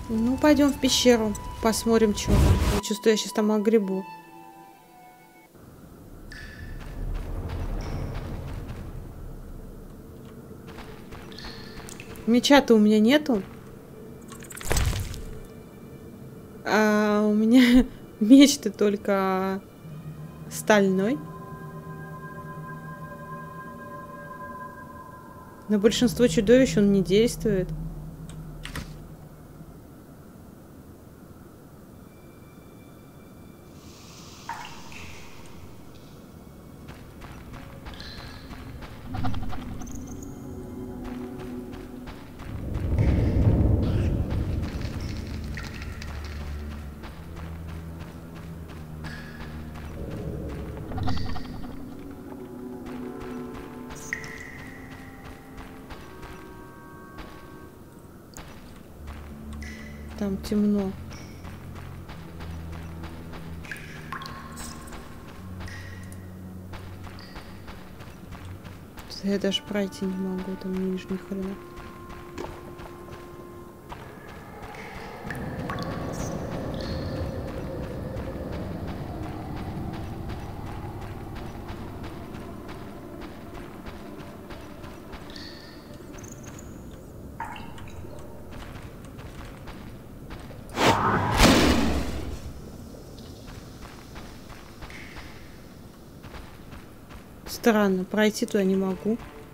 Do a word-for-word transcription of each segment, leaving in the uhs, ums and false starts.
Ну, пойдем в пещеру. Посмотрим, что там. Я чувствую, я сейчас там огребу. Меча-то у меня нету. А у меня меч-то только стальной. На большинство чудовищ он не действует. Там темно. Я даже пройти не могу, там не вижу ни хрена. Странно, пройти туда не могу.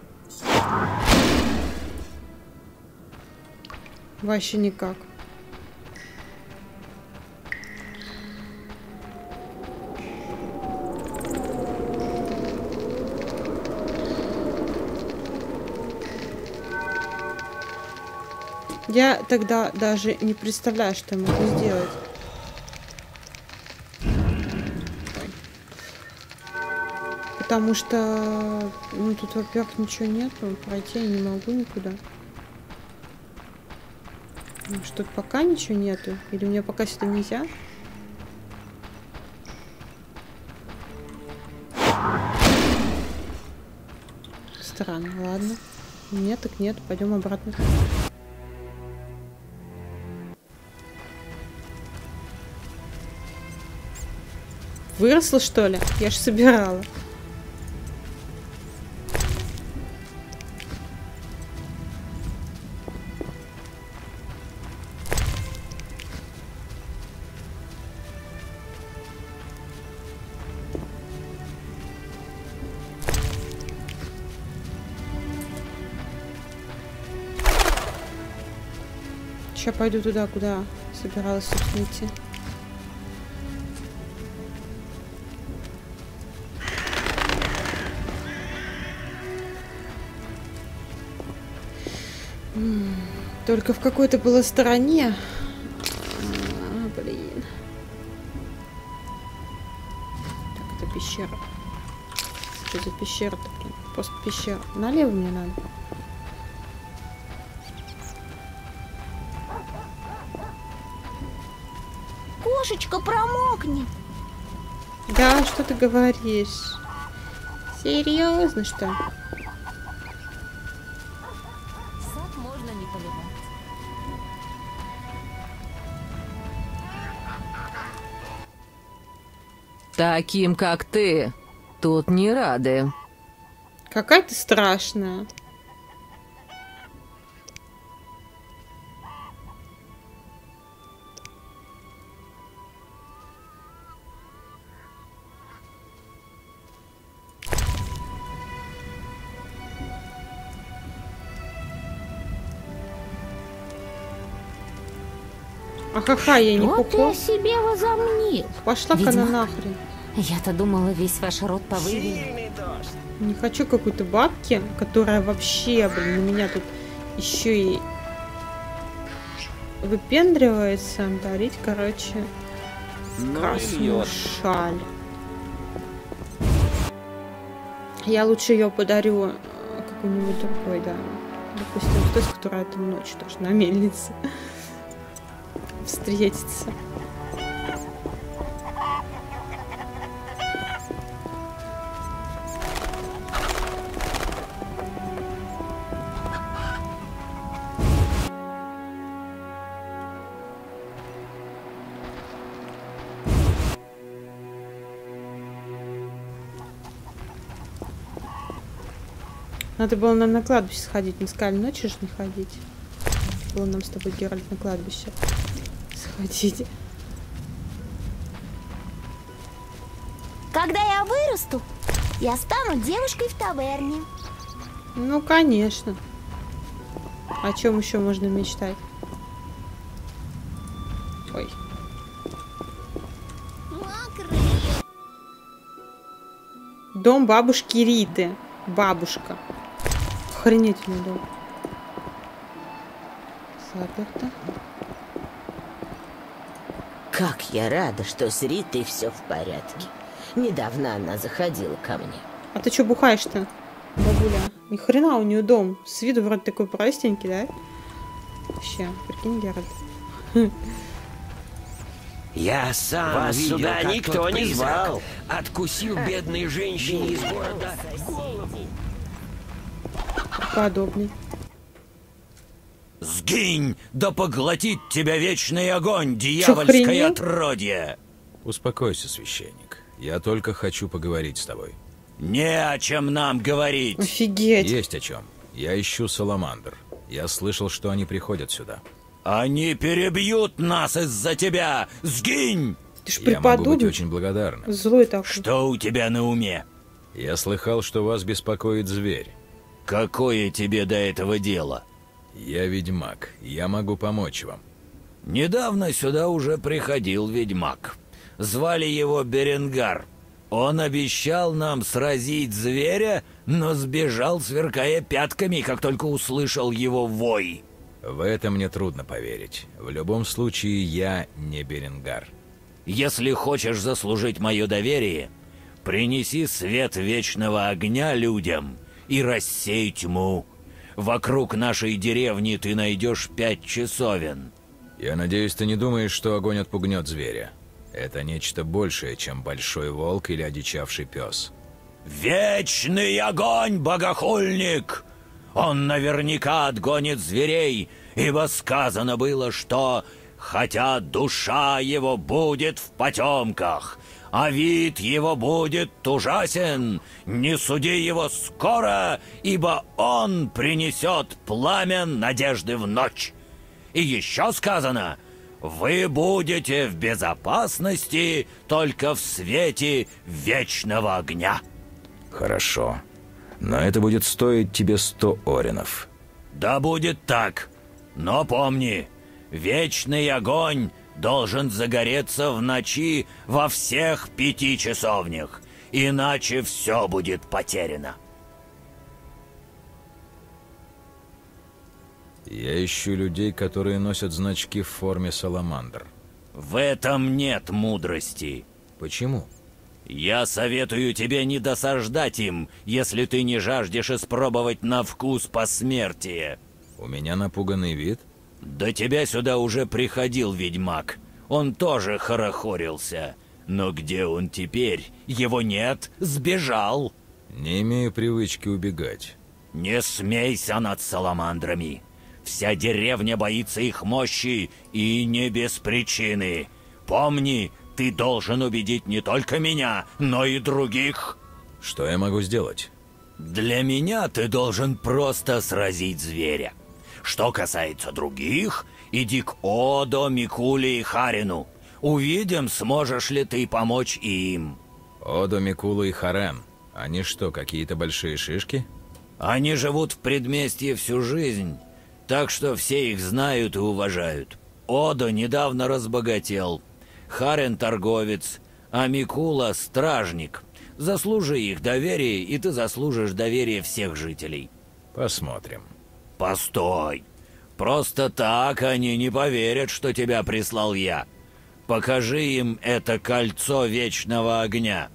Вообще никак. Я тогда даже не представляю, что я могу сделать. Потому что, ну, тут, во-первых, ничего нету, пройти я не могу никуда. Что тут пока ничего нету? Или мне пока сюда нельзя? Странно, ладно. Нет, так нет, пойдем обратно. Выросла, что ли? Я ж собирала. Сейчас пойду туда, куда собиралась, собственно, идти. Только в какой-то было стороне. А, блин. Так, это пещера. Что за пещера-то, блин? Просто пещера. Налево мне надо. Кошечка промокнет. Да, что ты говоришь? Серьезно, что? Сад можно не поливать. Таким, как ты, тут не рады. Какая ты страшная. Ахаха, я не Что ты куку. о себе возомнил? Пошла-ка она нахрен. Я-то думала, весь ваш род повывели. Не хочу какой-то бабки, которая вообще, блин, на меня тут еще и выпендривается. Дарить, короче, красную шаль. Я лучше ее подарю какой-нибудь другой, да. Допустим, той, с которой этой ночью тоже на мельнице встретиться. Надо было нам на кладбище сходить. Мы сказали, ночью же не ходить. Надо было нам с тобой, Геральт, на кладбище сходить. Когда я вырасту, я стану девушкой в таверне. Ну, конечно. О чем еще можно мечтать? Ой. Мокрые. Дом бабушки Риты. Бабушка. Охренительный дом. Заперто. Как я рада, что с Ритой все в порядке. Недавно она заходила ко мне. А ты что бухаешь-то, бабуля? Ни хрена у нее дом. С виду вроде такой простенький, да? Вообще, прикинь, Геральт. Я сам Вас видел, сюда как никто тот не призрак звал. откусил бедной женщине из города голову. Подобный. Сгинь, да поглотит тебя вечный огонь, дьявольское хренел? отродье! Успокойся, священник. Я только хочу поговорить с тобой. Не о чем нам говорить. Офигеть. Есть о чем. Я ищу Саламандр. Я слышал, что они приходят сюда. Они перебьют нас из-за тебя. Сгинь! Ты ж Я могу быть преподобный. очень благодарным. Злой такой. Что у тебя на уме? Я слыхал, что вас беспокоит зверь. Какое тебе до этого дело? Я ведьмак. Я могу помочь вам. Недавно сюда уже приходил ведьмак. Звали его Беренгар. Он обещал нам сразить зверя, но сбежал, сверкая пятками, как только услышал его вой. В это мне трудно поверить. В любом случае, я не Беренгар. Если хочешь заслужить мое доверие, принеси свет вечного огня людям и рассей тьму. Вокруг нашей деревни ты найдешь пять часовен. Я надеюсь, ты не думаешь, что огонь отпугнет зверя. Это нечто большее, чем большой волк или одичавший пес. Вечный огонь, богохульник! Он наверняка отгонит зверей, ибо сказано было, что хотя душа его будет в потемках, а вид его будет ужасен, не суди его скоро, ибо он принесет пламя надежды в ночь. И еще сказано, вы будете в безопасности только в свете вечного огня. Хорошо. Но это будет стоить тебе сто оренов. Да будет так. Но помни, вечный огонь должен загореться в ночи во всех пяти часовнях, иначе все будет потеряно. Я ищу людей, которые носят значки в форме саламандр. В этом нет мудрости. Почему? Я советую тебе не досаждать им, если ты не жаждешь испробовать на вкус посмертие. У меня напуганный вид? До тебя сюда уже приходил ведьмак. Он тоже хорохорился. Но где он теперь? Его нет, сбежал. Не имею привычки убегать. Не смейся над саламандрами. Вся деревня боится их мощи, и не без причины. Помни, ты должен убедить не только меня, но и других. Что я могу сделать? Для меня ты должен просто сразить зверя. Что касается других, иди к Одо, Микуле и Харину. Увидим, сможешь ли ты помочь им. Одо, Микула и Харен. Они что, какие-то большие шишки? Они живут в предместье всю жизнь, так что все их знают и уважают. Одо недавно разбогател. Харен торговец, а Микула стражник. Заслужи их доверие, и ты заслужишь доверие всех жителей. Посмотрим. Постой. Просто так они не поверят, что тебя прислал я. Покажи им это кольцо вечного огня.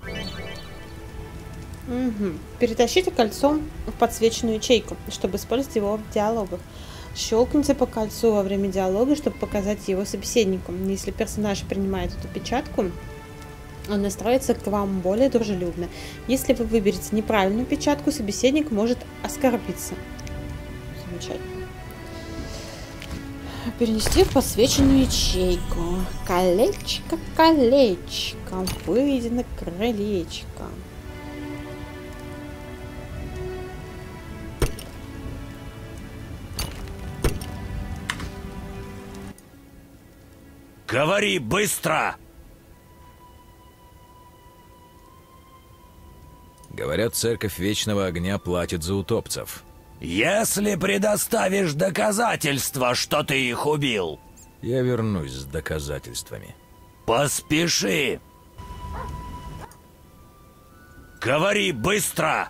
Угу. Перетащите кольцом в подсвеченную ячейку, чтобы использовать его в диалогах. Щелкните по кольцу во время диалога, чтобы показать его собеседнику. Если персонаж принимает эту печатку, он настроится к вам более дружелюбно. Если вы выберете неправильную печатку, собеседник может оскорбиться. Замечательно. Перенести в подсвеченную ячейку. Колечко, колечко, выйди на крылечко. Говори быстро! Говорят, Церковь Вечного Огня платит за утопцев. Если предоставишь доказательства, что ты их убил, Я вернусь с доказательствами. поспеши. Говори быстро!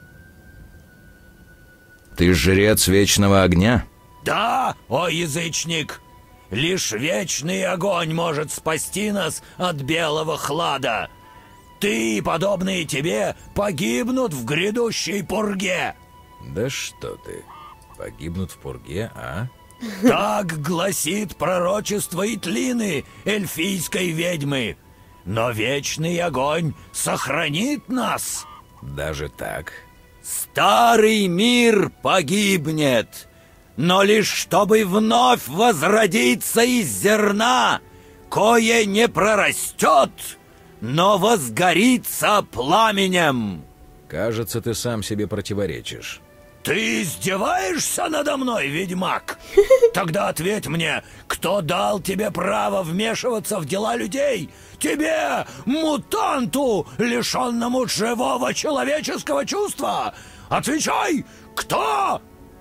Ты жрец Вечного Огня? Да, о язычник! Лишь вечный огонь может спасти нас от белого хлада. Ты и подобные тебе погибнут в грядущей пурге. Да что ты, погибнут в пурге, а? Так гласит пророчество Итлины, эльфийской ведьмы. Но вечный огонь сохранит нас. Даже так? Старый мир погибнет, но лишь чтобы вновь возродиться из зерна, кое не прорастет, но возгорится пламенем. Кажется, ты сам себе противоречишь. Ты издеваешься надо мной, ведьмак? Тогда ответь мне, кто дал тебе право вмешиваться в дела людей? Тебе, мутанту, лишенному живого человеческого чувства? Отвечай, кто?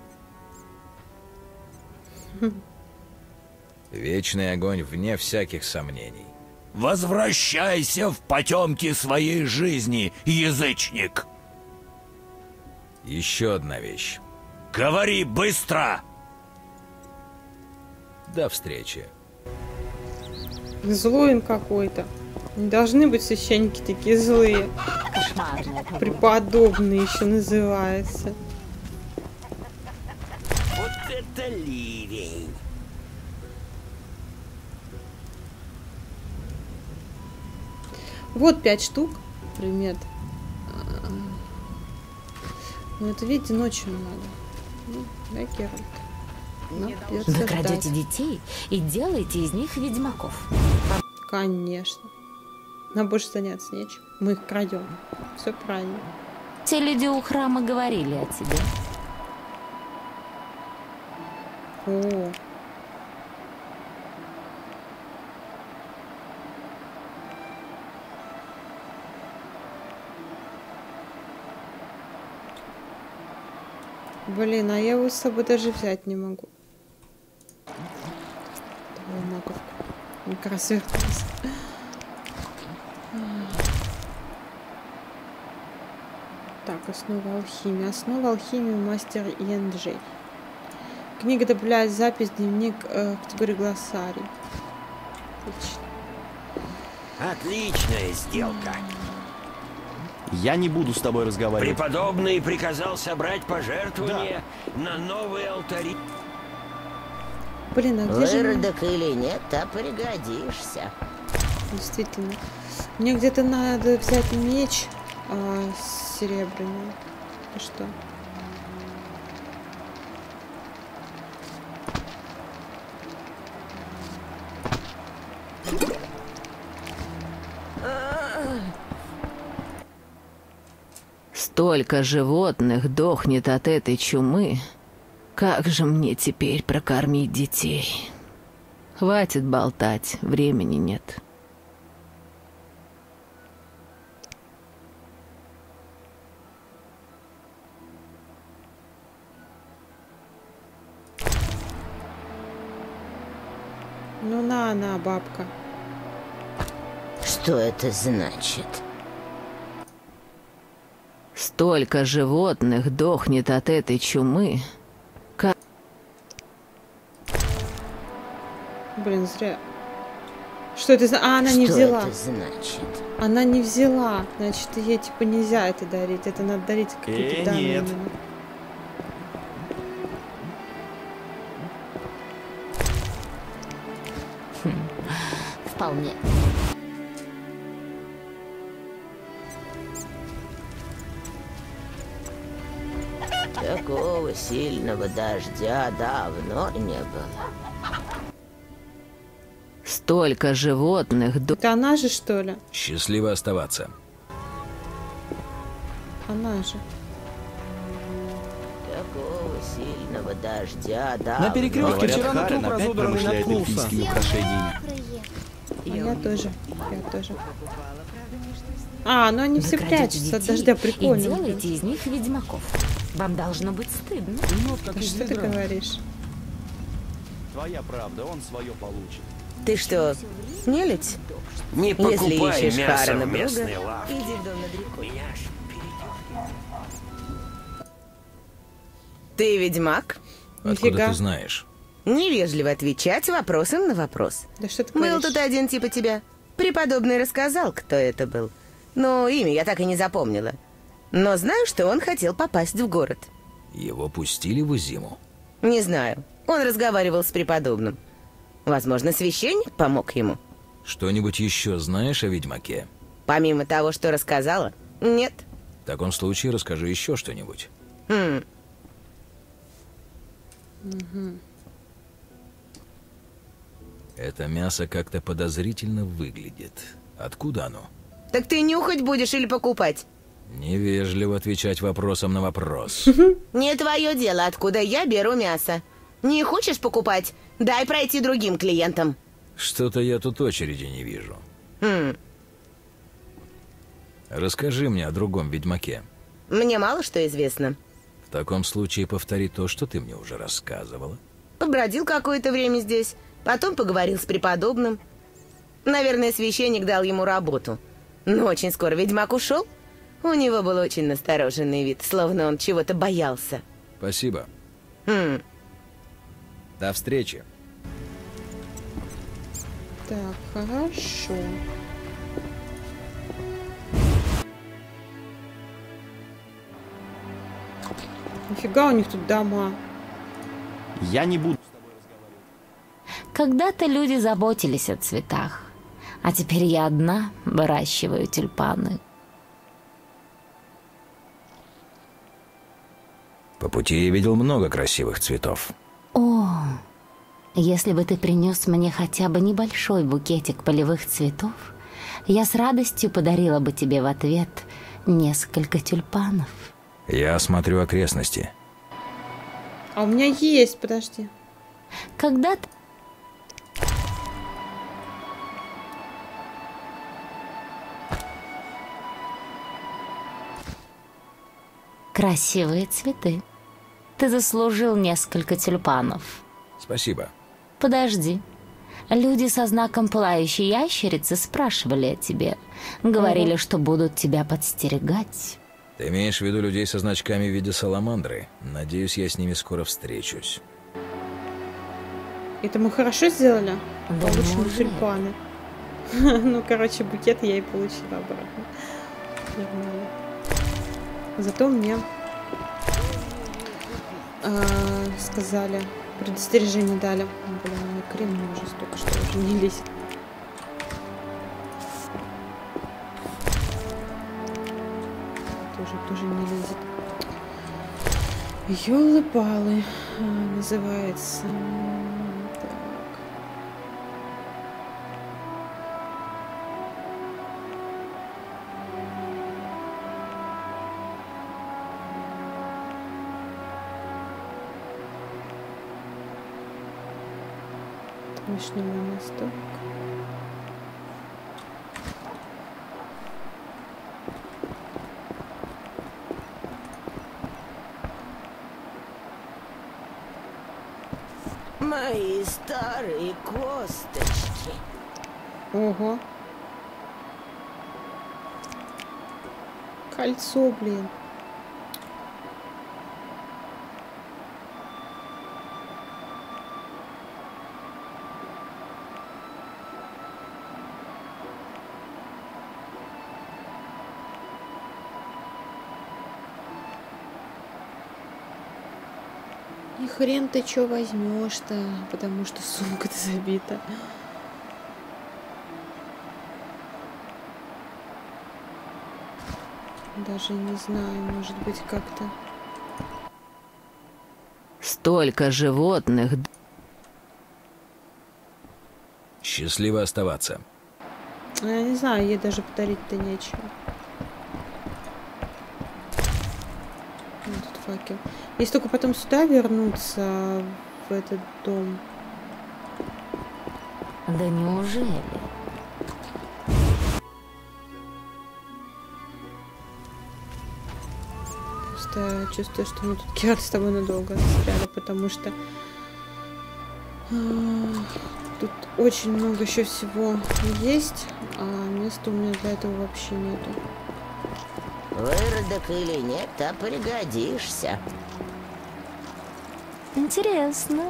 Вечный огонь вне всяких сомнений. Возвращайся в потемки своей жизни, язычник. Еще одна вещь. Говори быстро! До встречи. Злой он какой-то. Не должны быть священники такие злые. Преподобные еще называется. Вот это ливень. Вот пять штук. Предмет. Ну это, видите, ночью надо. Ну, да, Геральт. Ну, придется Вы крадете ждать. детей и делаете из них ведьмаков. Конечно. Нам больше заняться нечем. Мы их крадем. Все правильно. Те люди у храма говорили о тебе. О. Блин, а я его с собой даже взять не могу. Давай маковку. Как раз вертелась. Так, основа алхимии. Основа алхимии мастер Ян Джей. Книга добавляет запись, дневник э, категории глоссарий. Отлично. Отличная сделка. Я не буду с тобой разговаривать. Преподобный приказал собрать пожертвования на новые алтари. Блин, а где же... Выродок или нет, а пригодишься. Действительно. Мне где-то надо взять меч а, серебряный. А что? Столько животных дохнет от этой чумы. Как же мне теперь прокормить детей? Хватит болтать, времени нет. Ну на, на, бабка. Что это значит? Столько животных дохнет от этой чумы. Как... Блин, зря. Что это за... А, она не Что взяла. это значит? Она не взяла. Значит, ей типа нельзя это дарить. Это надо дарить какие-то Э, данные. нет. именно. Вполне. Такого сильного дождя давно не было. Столько животных до... Это она же, что ли? Счастливо оставаться. Она же. Такого сильного дождя давно. На перекрестке Говорят, вчера на Харен труп опять разодранный промышляет наткнулся. эльфийскими украшениями. Мокрые. А я тоже. Я тоже. А, ну они Вы все крадете прячутся от детей дождя, и прикольно. делаете из них ведьмаков. Вам должно быть стыдно. Да что ты говоришь? Твоя правда, он свое получит. Ты что, нелюдь? Не Если покупай ищешь мясо Харена в Брюга, местной лавке. иди в дом над рекой. Меня ж Ты ведьмак? Откуда Нифига. ты знаешь? Невежливо отвечать вопросом на вопрос. Да что ты Был говоришь? тут один типа тебя. Преподобный рассказал, кто это был. Но имя я так и не запомнила. Но знаю, что он хотел попасть в город. Его пустили в зиму. Не знаю. Он разговаривал с преподобным. Возможно, священник помог ему. Что-нибудь еще знаешь о ведьмаке? Помимо того, что рассказала, нет. В таком случае расскажи еще что-нибудь. Хм. Это мясо как-то подозрительно выглядит. Откуда оно? Так ты нюхать будешь или покупать? Невежливо отвечать вопросом на вопрос. Не твое дело, откуда я беру мясо. Не хочешь покупать? Дай пройти другим клиентам. Что-то я тут очереди не вижу. Хм. Расскажи мне о другом ведьмаке. Мне мало что известно. В таком случае повтори то, что ты мне уже рассказывала. Побродил какое-то время здесь, потом поговорил с преподобным. Наверное, священник дал ему работу. Но очень скоро ведьмак ушел. У него был очень настороженный вид, словно он чего-то боялся. Спасибо. Хм. До встречи. Так, хорошо. Нифига у них тут дома. Я не буду. Когда-то люди заботились о цветах, а теперь я одна выращиваю тюльпаны. По пути я видел много красивых цветов. О, если бы ты принес мне хотя бы небольшой букетик полевых цветов, я с радостью подарила бы тебе в ответ несколько тюльпанов. Я осмотрю окрестности. А у меня есть, подожди. Когда-то красивые цветы. Ты заслужил несколько тюльпанов. Спасибо. Подожди. Люди со знаком пылающей ящерицы спрашивали о тебе. Говорили, Ого. что будут тебя подстерегать. Ты имеешь в виду людей со значками в виде саламандры? Надеюсь, я с ними скоро встречусь. Это мы хорошо сделали? Да Получим неужели? тюльпаны. Ну, короче, букет я и получила обратно. Нормально. Зато мне а, сказали, предостережение дали. Блин, у меня крем уже столько, что уже не лезет. Тоже, тоже не лезет. Ёлы-палы называется. Так. Вишневый мосток. Мои старые косточки. Ого. Кольцо, блин. И хрен ты чё возьмешь-то, потому что сумка-то забита. Даже не знаю, может быть, как-то... Столько животных. Счастливо оставаться. Я не знаю, ей даже подарить-то нечего. Вот тут факел. Если только потом сюда вернуться, в этот дом. Да неужели? Просто чувствую, что мы тут, Кират, с тобой надолго застряли, потому что а, тут очень много еще всего есть, а места у меня для этого вообще нету. Выродок или нет, а пригодишься. Интересно.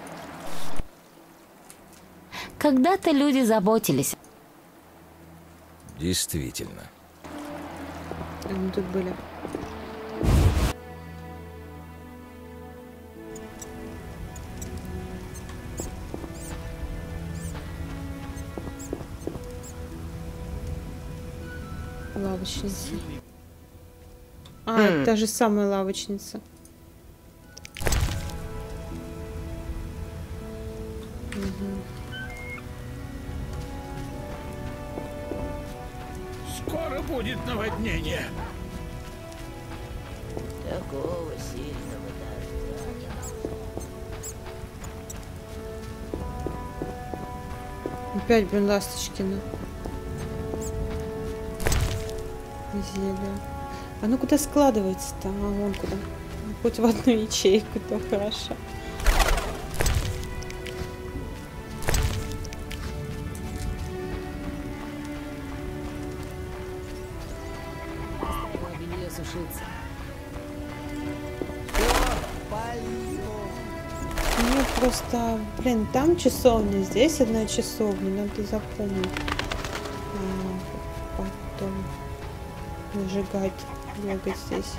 Когда-то люди заботились. Действительно. А мы тут были. Лавочница. А, Хм. это та же самая лавочница. Скоро будет наводнение. Такого сильного дождя. Опять, блин, Ласточкина. Зелье. Оно куда складывается-то? А вон куда. Хоть в одну ячейку, то хорошо. Белье сушиться. Ну просто, блин, там часовня, здесь одна часовня, надо запомнить. А, потом зажигать, бегать здесь.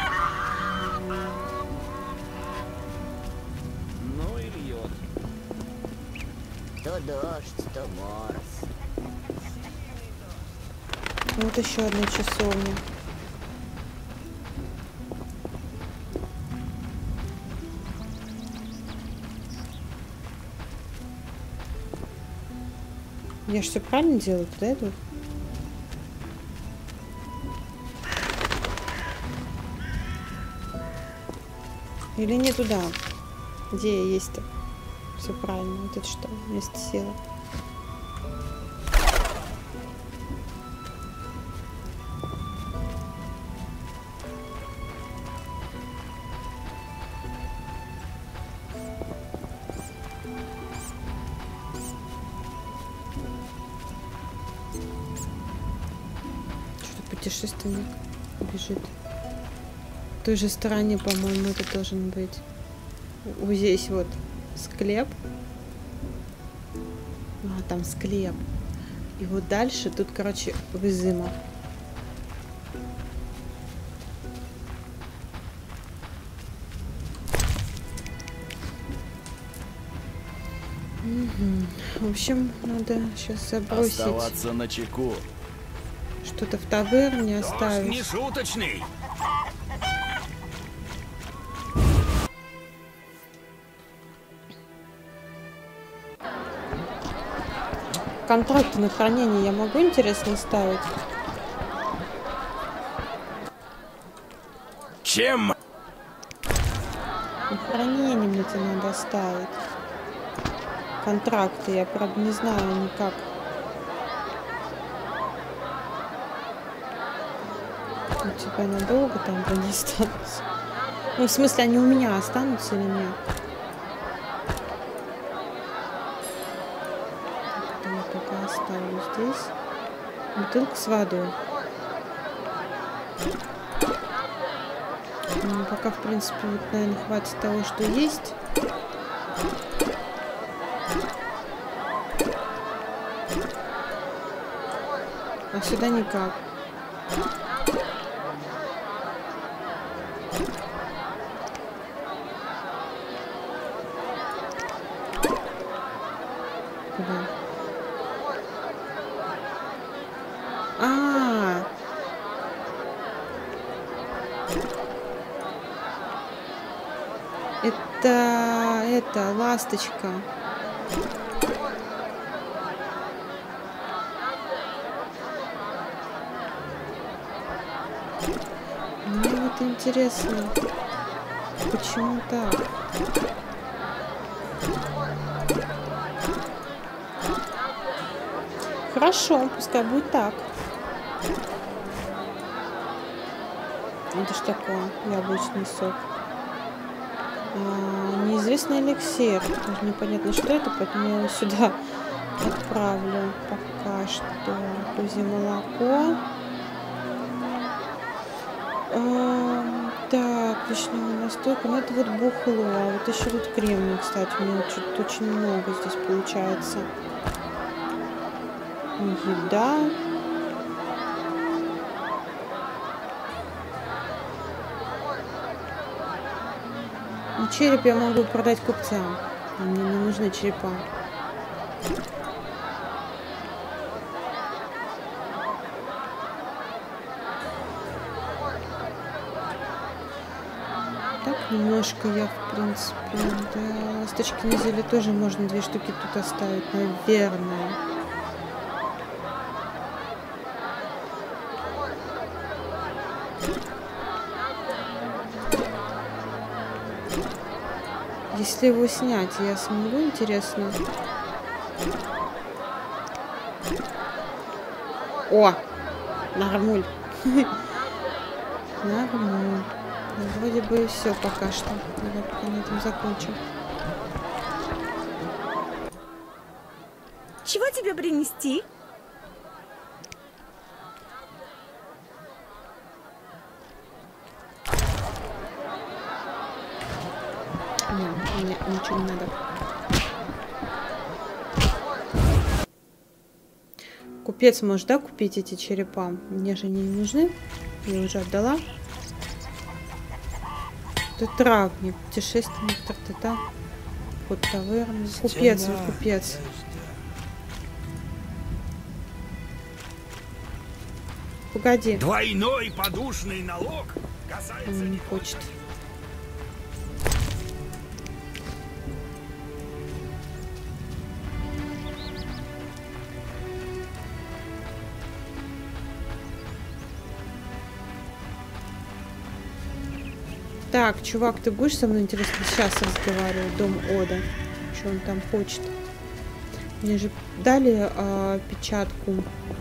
Ну и льет. То дождь, то мороз. Вот еще одна часовня. Я же все правильно делаю, туда иду? Или не туда? Где я есть-то? Все правильно. Вот это что? Место села. Что-то путешественник бежит. В той же стороне, по-моему, это должен быть. Вот здесь вот склеп. А, там склеп. И вот дальше тут, короче, вызыма. Угу. В общем, надо сейчас забросить. Оставаться на чеку. Что-то в таверне Дождь оставить. не шуточный. Контракты на хранение я могу, интересно, ставить? Чем? На хранение мне это надо ставить. Контракты, я, правда, не знаю никак. У тебя надолго там не останутся? Ну, в смысле, они у меня останутся или нет? Я пока оставлю здесь. Бутылка с водой. Ну, пока, в принципе, вот, наверное, хватит того, что есть. А сюда никак. Куда? А, это это ласточка. Мне вот интересно, почему так? Хорошо, пускай будет так. Это что такое? Яблочный сок. А, неизвестный эликсир. Тоже непонятно, что это, поэтому я его сюда отправлю пока что. Козье молоко. А, так, вишневая настойка. Ну, это вот бухло. А вот еще тут кремний, кстати. У меня что-то очень много здесь получается. Еда. Ну, череп я могу продать купцам. Мне не нужны черепа. Так, немножко я, в принципе, да, ласточки на зелье тоже можно две штуки тут оставить, наверное. Если его снять, я смогу, интересно? О! Нормуль. Нормуль. Вроде бы и все пока что. Давай пока на этом закончим. Чего тебе принести? Нет, нет, ничего не надо. Купец может, да, купить эти черепа? Мне же они не нужны. Я уже отдала. Это травник, путешественник, та-та-та. Вот таверн. Купец, вот купец. Погоди. Двойной подушный налог касается... Он не хочет. Так, чувак, ты будешь со мной, интересно, сейчас разговаривать? Дом Ода. Что он там хочет? Мне же дали э, печатку